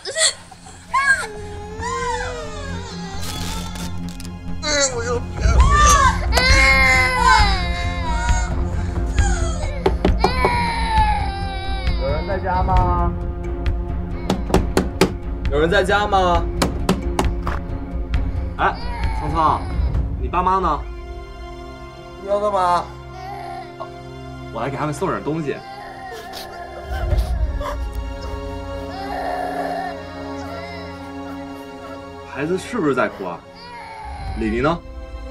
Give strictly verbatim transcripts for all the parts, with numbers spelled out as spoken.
哎，我又骗我。有人在家吗？有人在家吗？哎，聪聪，你爸妈呢？你要干嘛？我来给他们送点东西。孩子是不是在哭啊？李黎呢？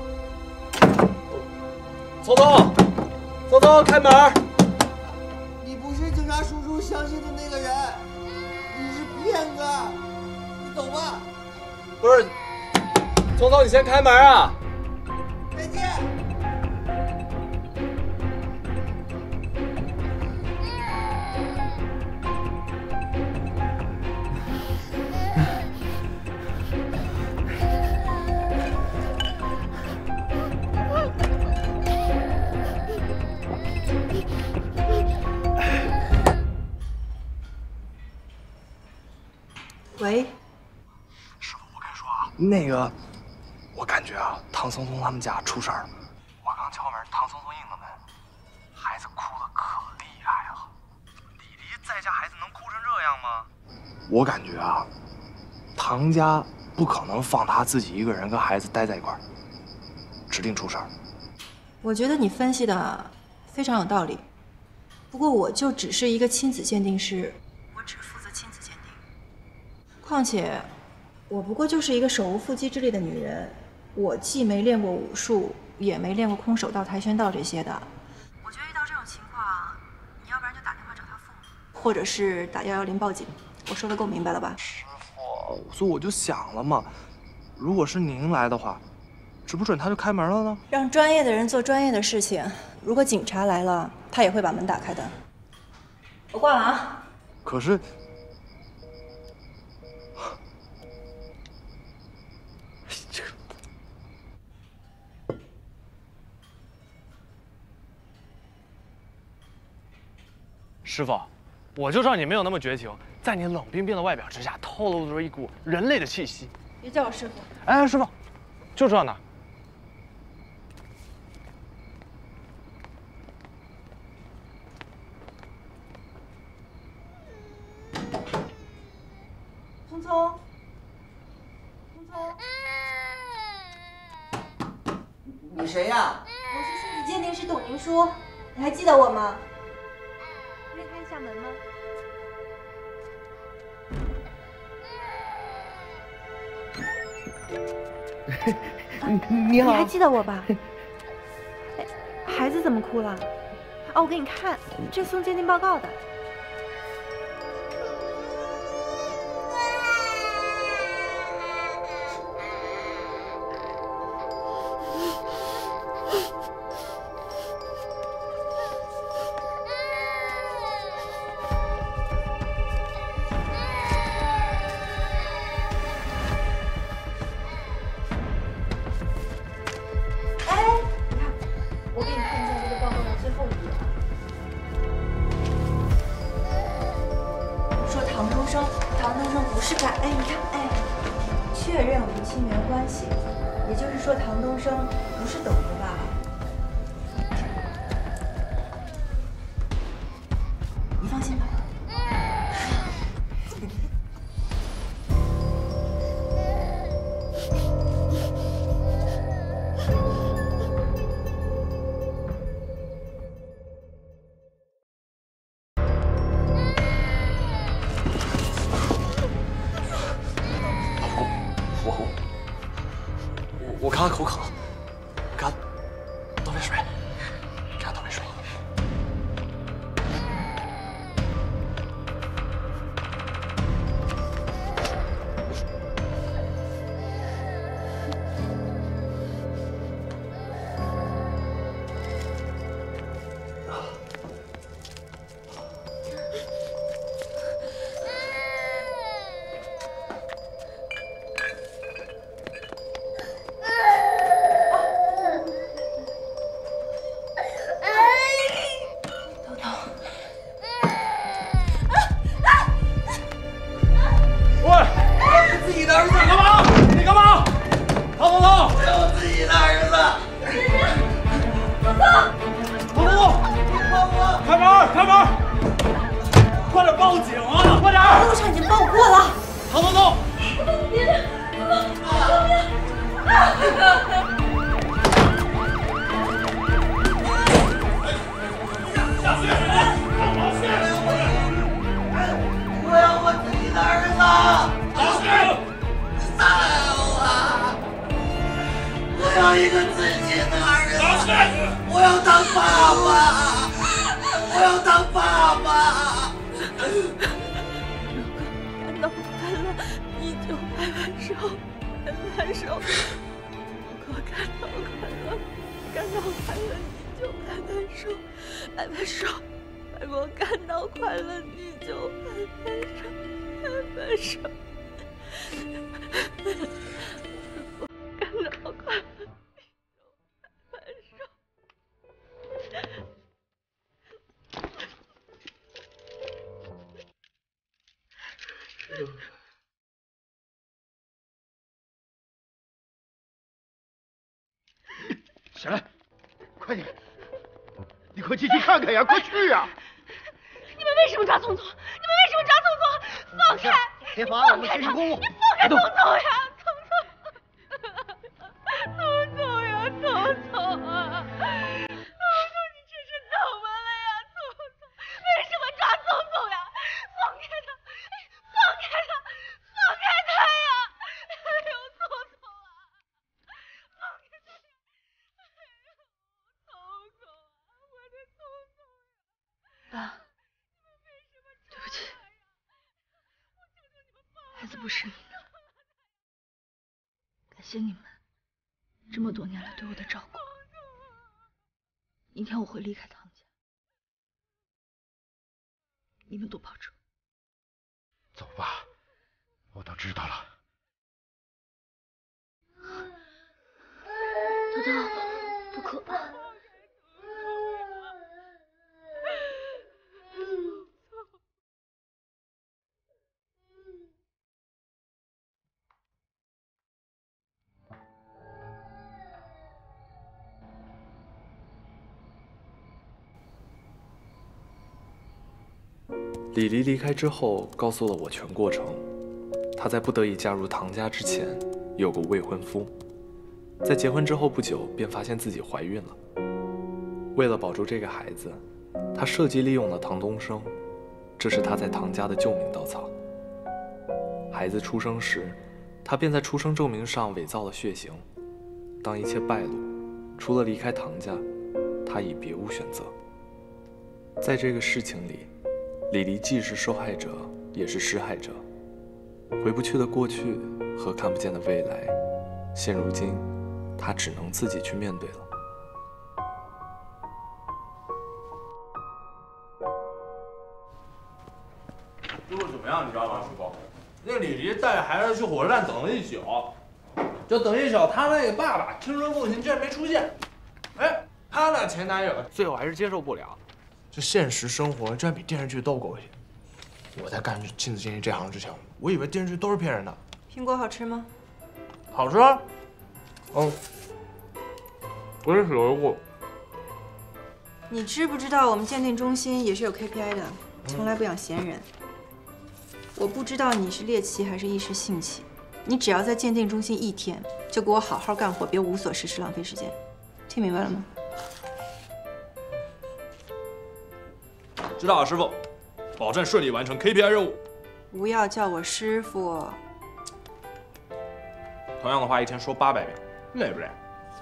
聪聪，聪聪，开门！ 你不是警察叔叔相信的那个人，你是骗子，你走吧。 不是，聪聪，你先开门啊！ 再见。 喂， 师傅，我跟你说啊，那个，我感觉啊，唐松松他们家出事儿了。我刚敲门，唐松松应的门，孩子哭得可厉害了。李黎在家，孩子能哭成这样吗？我感觉啊，唐家不可能放他自己一个人跟孩子待在一块儿，指定出事儿。 我觉得你分析的非常有道理，不过我就只是一个亲子鉴定师，我只负责亲子鉴定。况且，我不过就是一个手无缚鸡之力的女人，我既没练过武术，也没练过空手道、跆拳道这些的。我觉得遇到这种情况，你要不然就打电话找他父母，或者是打幺幺零报警。我说的够明白了吧？ 师傅，所以我就想了嘛，如果是您来的话，准不准他就开门了呢？ 让专业的人做专业的事情。如果警察来了，他也会把门打开的。我挂了啊。 可是。 师傅，我就知道你没有那么绝情，在你冷冰冰的外表之下透露着一股人类的气息。 别叫我师傅。 哎，师傅，就这呢。 聪聪，聪聪， 你谁呀？ 我是亲子鉴定师董宁书，你还记得我吗？ 可以开一下门吗？ 你好， 你还记得我吧？哎，孩子怎么哭了？哦，我给你看，这送鉴定报告的。 我刚刚口渴，给他倒杯水，给他倒杯水。 开门！开门！快点报警啊！快点！ 路上已经报过了。 唐总总。 别别！救命！ 下去！我要我自己的儿子！下去！放我！我要一个自己的儿子！我要当爸爸！我要当爸爸！ 感到快乐，你就拍拍手，拍拍手。如果感到快乐，感到快乐，你就拍拍手，拍拍手。如果感到快乐，你就拍拍手，拍拍手。如果感到快乐，你就拍拍手。 起来，快点！你快进去看看呀，快去呀！ 你们为什么抓聪聪？你们为什么抓聪聪？放开！ 别罚我们进公路！ 你放开聪聪呀！聪聪，聪聪呀，聪聪啊！聪聪，你真是怎么了呀？聪聪，为什么抓聪聪呀？放开他！放开他！放开他呀！哎呦，聪聪啊！放开他呀！哎呦，聪聪啊，我的聪聪呀！爸，对不起，孩子不是你的，感谢你们这么多年来对我的照顾。明天我会离开唐家，你们多保重。 走吧，我都知道了。 豆豆，不可吧？ 李黎离开之后，告诉了我全过程。她在不得已嫁入唐家之前，有个未婚夫，在结婚之后不久便发现自己怀孕了。为了保住这个孩子，她设计利用了唐东升，这是她在唐家的救命稻草。孩子出生时，她便在出生证明上伪造了血型。当一切败露，除了离开唐家，她已别无选择。在这个事情里，李黎既是受害者，也是施害者。回不去的过去和看不见的未来，现如今，他只能自己去面对了。 结果怎么样？你知道吗，师傅？那李黎带着孩子去火车站等了一宿，就等一宿，他那个爸爸听说父亲竟然没出现。哎，他那前男友最后还是接受不了。这现实生活居然比电视剧都狗血！我在干亲子鉴定这行之前，我以为电视剧都是骗人的。 苹果好吃吗？ 好吃。嗯，我也有过。 你知不知道我们鉴定中心也是有 K P I 的，从来不养闲人。我不知道你是猎奇还是一时兴起，你只要在鉴定中心一天，就给我好好干活，别无所事事浪费时间。听明白了吗？ 知道了，师傅，保证顺利完成 K P I 任务。 不要叫我师傅。 同样的话一天说八百遍，累不累？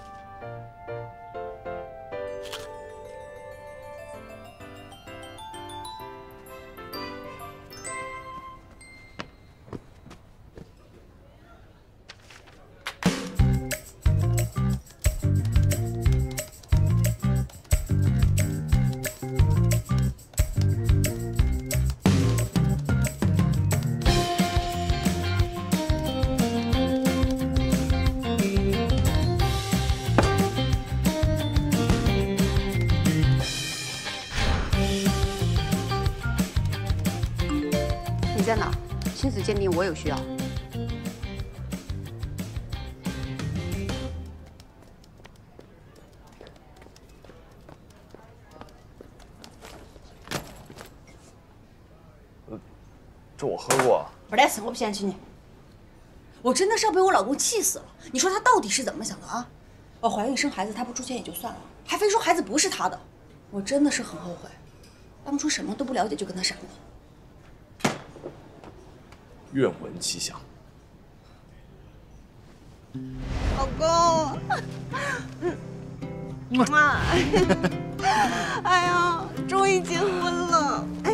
你在哪？亲子鉴定我有需要。 这我喝过。 不得事，我不嫌弃你。我真的是要被我老公气死了。你说他到底是怎么想的啊？我怀孕生孩子他不出钱也就算了，还非说孩子不是他的。我真的是很后悔，当初什么都不了解就跟他闪了。 愿闻其详。 老公，嗯，啊，哎呀，终于结婚了！哎，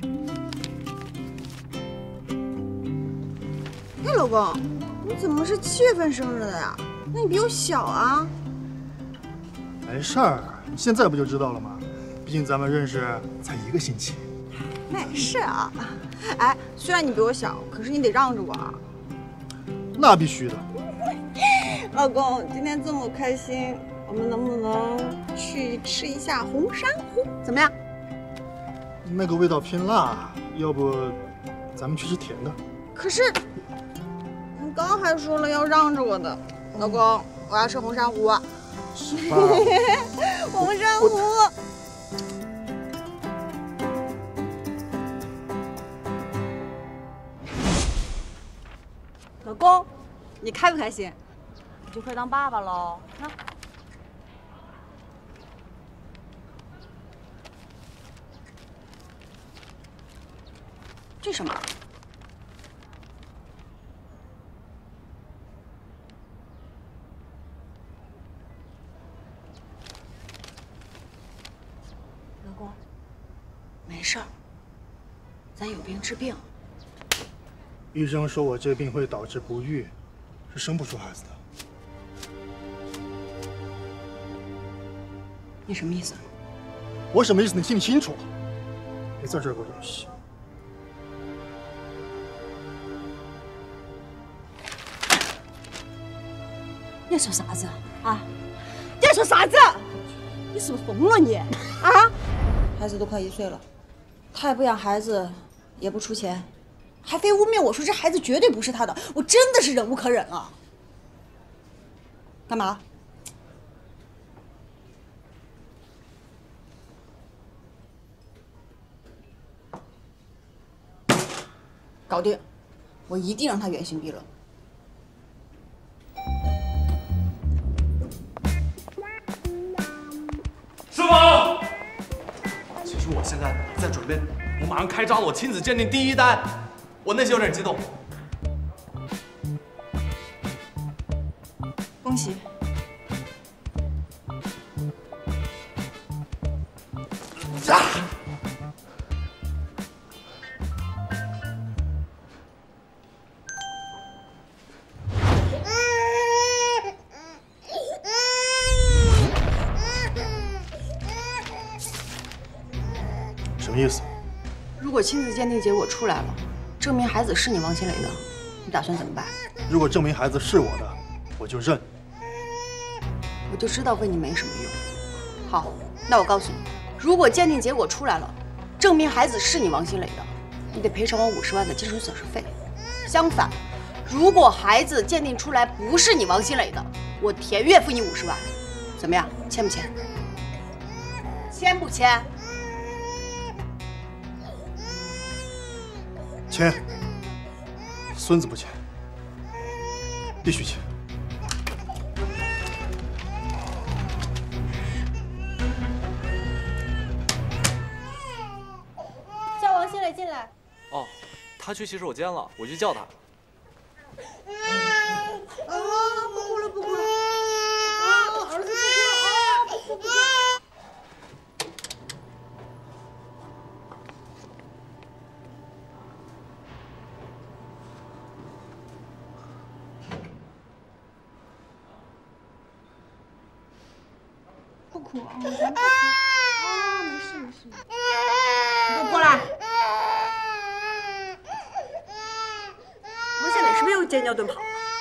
哎，老公，你怎么是七月份生日的呀？那你比我小啊。 没事儿，现在不就知道了吗？毕竟咱们认识才一个星期。 那也是啊。哎，虽然你比我小，可是你得让着我啊。 那必须的。 老公，今天这么开心，我们能不能去吃一下红珊瑚？怎么样？ 那个味道偏辣，要不咱们去吃甜的？ 可是你刚还说了要让着我的，老公，我要吃红珊瑚。 是吧？ 红珊瑚。老公，你开不开心？你就快当爸爸喽！啊，这什么？老公，没事儿，咱有病治病。 医生说我这病会导致不育，是生不出孩子的。 你什么意思？ 我什么意思？你心里清楚。别在这儿给我演戏。 你说啥子啊？你说啥子？你是不是疯了你？啊？孩子都快一岁了，他也不养孩子，也不出钱，还非污蔑我说这孩子绝对不是他的，我真的是忍无可忍了。干嘛？搞定，我一定让他原形毕露。 师傅，其实我现在在准备，我马上开张了，我亲子鉴定第一单，我内心有点激动。 恭喜！ 啊！ 什么意思？ 如果亲子鉴定结果出来了，证明孩子是你王新磊的，你打算怎么办？ 如果证明孩子是我的，我就认。 我就知道问你没什么用。好，那我告诉你，如果鉴定结果出来了，证明孩子是你王新磊的，你得赔偿我五十万的精神损失费。相反，如果孩子鉴定出来不是你王新磊的，我田月付你五十万。怎么样？签不签？签不签？ 签。孙子不签，必须签。 叫王新磊进来。 哦，他去洗手间了，我去叫他。 啊，不哭了，不哭了。啊，儿子不哭了啊，不哭不哭。不哭啊，咱不哭啊，没事没事。你给我过来！王新磊是不是又尖叫蹲跑？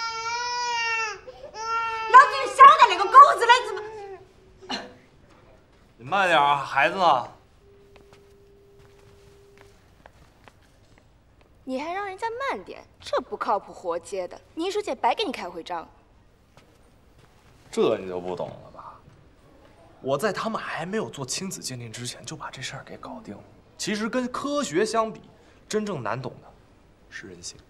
老子就晓得那个狗日的怎么…… 你慢点啊，孩子呢？ 你还让人家慢点，这不靠谱活接的。你艺术姐白给你开回账。 这你就不懂了吧？我在他们还没有做亲子鉴定之前就把这事儿给搞定了。其实跟科学相比，真正难懂的是人性。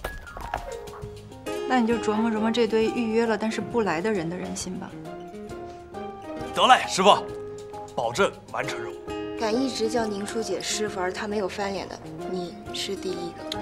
那你就琢磨琢磨这堆预约了但是不来的人的人心吧。 得嘞，师傅，保证完成任务。 敢一直叫宁书姐师傅而她没有翻脸的，你是第一个。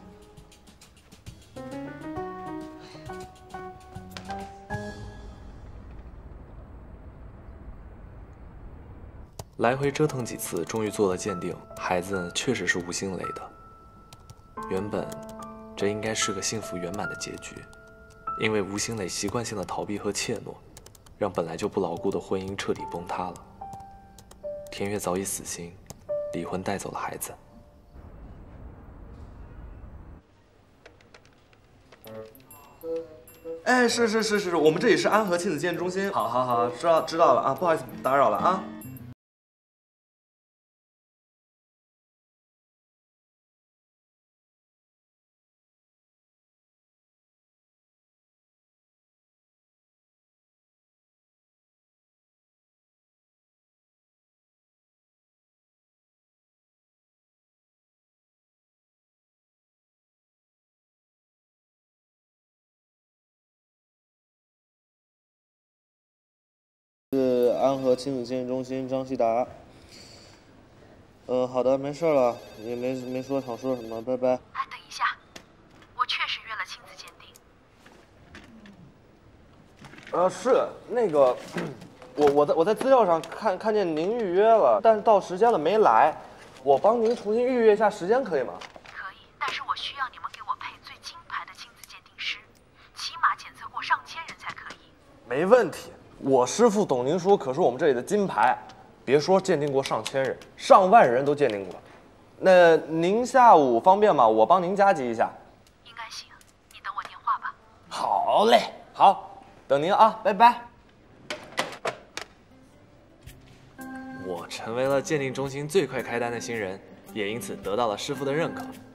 来回折腾几次，终于做了鉴定，孩子确实是吴兴雷的。原本，这应该是个幸福圆满的结局，因为吴兴雷习惯性的逃避和怯懦，让本来就不牢固的婚姻彻底崩塌了。田月早已死心，离婚带走了孩子。 哎，是是是是，我们这里是安和亲子鉴定中心。好，好，好，知道知道了啊，不好意思打扰了啊。 是安和亲子鉴定中心张希达。嗯，好的，没事了，也没没说想说什么，拜拜。 哎，等一下，我确实约了亲子鉴定。 呃，是那个，我我在我在资料上看看见您预约了，但是到时间了没来，我帮您重新预约一下时间，可以吗？ 可以，但是我需要你们给我配最金牌的亲子鉴定师，起码检测过上千人才可以。 没问题。 我师傅董宁书可是我们这里的金牌，别说鉴定过上千人，上万人都鉴定过。那您下午方便吗？我帮您加急一下。 应该行，你等我电话吧。 好嘞，好，等您啊，拜拜。 我成为了鉴定中心最快开单的新人，也因此得到了师傅的认可。